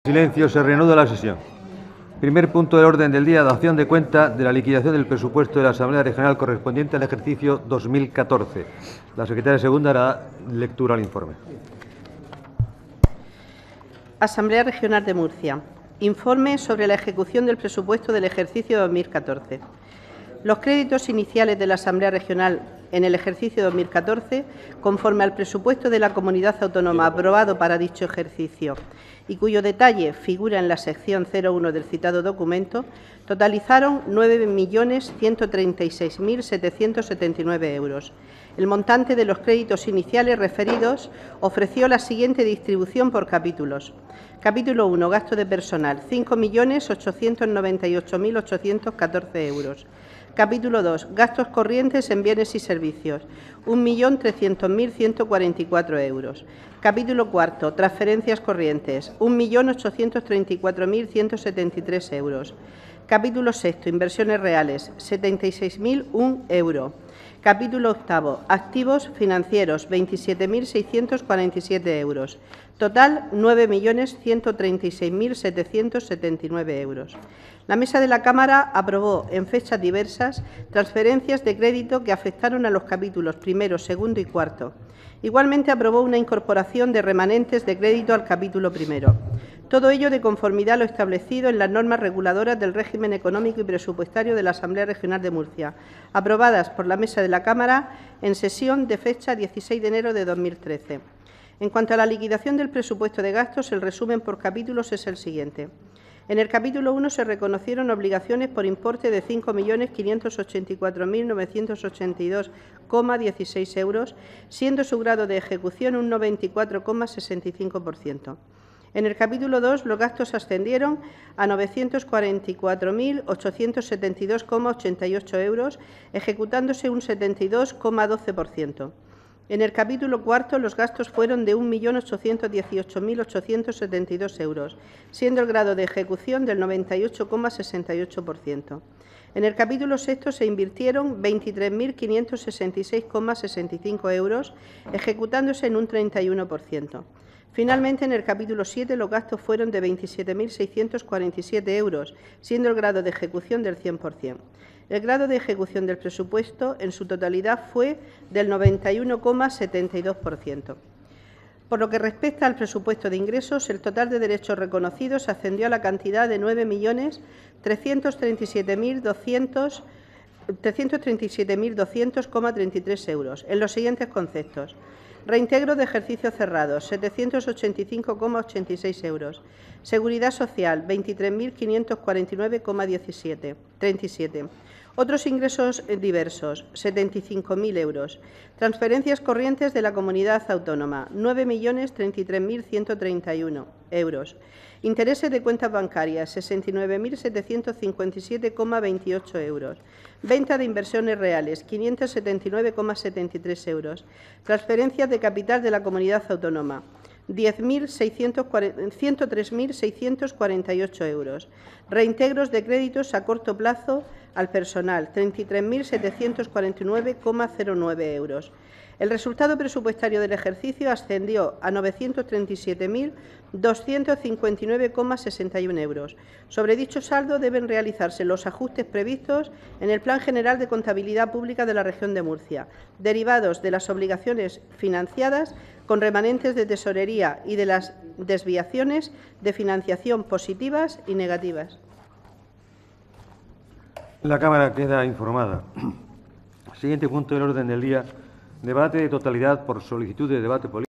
Silencio, se reanuda la sesión. Primer punto del orden del día, dación de cuenta de la liquidación del presupuesto de la Asamblea Regional correspondiente al ejercicio 2014. La secretaria segunda hará lectura al informe. Asamblea Regional de Murcia. Informe sobre la ejecución del presupuesto del ejercicio 2014. Los créditos iniciales de la Asamblea Regional en el ejercicio 2014, conforme al presupuesto de la Comunidad Autónoma aprobado para dicho ejercicio y cuyo detalle figura en la sección 01 del citado documento, totalizaron 9.136.779 euros. El montante de los créditos iniciales referidos ofreció la siguiente distribución por capítulos. Capítulo 1, gasto de personal, 5.898.814 euros. Capítulo 2, gastos corrientes en bienes y servicios, 1.300.144 euros. Capítulo 4, transferencias corrientes, 1.834.173 euros. Capítulo 6, inversiones reales, 76.001 euros. Capítulo 8, activos financieros, 27.647 euros. Total, 9.136.779 euros. La Mesa de la Cámara aprobó en fechas diversas transferencias de crédito que afectaron a los capítulos primero, segundo y cuarto. Igualmente aprobó una incorporación de remanentes de crédito al capítulo primero. Todo ello de conformidad a lo establecido en las normas reguladoras del régimen económico y presupuestario de la Asamblea Regional de Murcia, aprobadas por la Mesa de la Cámara en sesión de fecha 16 de enero de 2013. En cuanto a la liquidación del presupuesto de gastos, el resumen por capítulos es el siguiente. En el capítulo 1 se reconocieron obligaciones por importe de 5.584.982,16 euros, siendo su grado de ejecución un 94,65%. En el capítulo 2, los gastos ascendieron a 944.872,88 euros, ejecutándose un 72,12%. En el capítulo 4, los gastos fueron de 1.818.872 euros, siendo el grado de ejecución del 98,68%. En el capítulo 6 se invirtieron 23.566,65 euros, ejecutándose en un 31%. Finalmente, en el capítulo 7, los gastos fueron de 27.647 euros, siendo el grado de ejecución del 100%. El grado de ejecución del presupuesto en su totalidad fue del 91,72%. Por lo que respecta al presupuesto de ingresos, el total de derechos reconocidos ascendió a la cantidad de 9.337.200,33 euros, en los siguientes conceptos. Reintegro de ejercicios cerrados, 785,86 euros. Seguridad social, 23.549,37. Otros ingresos diversos, 75.000 euros. Transferencias corrientes de la Comunidad Autónoma, 9.033.131 euros. Intereses de cuentas bancarias, 69.757,28 euros. Venta de inversiones reales, 579,73 euros. Transferencias de capital de la Comunidad Autónoma, 103.648 euros. Reintegros de créditos a corto plazo al personal, 33.749,09 euros. El resultado presupuestario del ejercicio ascendió a 937.259,61 euros. Sobre dicho saldo deben realizarse los ajustes previstos en el Plan General de Contabilidad Pública de la Región de Murcia, derivados de las obligaciones financiadas con remanentes de tesorería y de las desviaciones de financiación positivas y negativas. La Cámara queda informada. Siguiente punto del orden del día. Debate de totalidad por solicitud de debate político.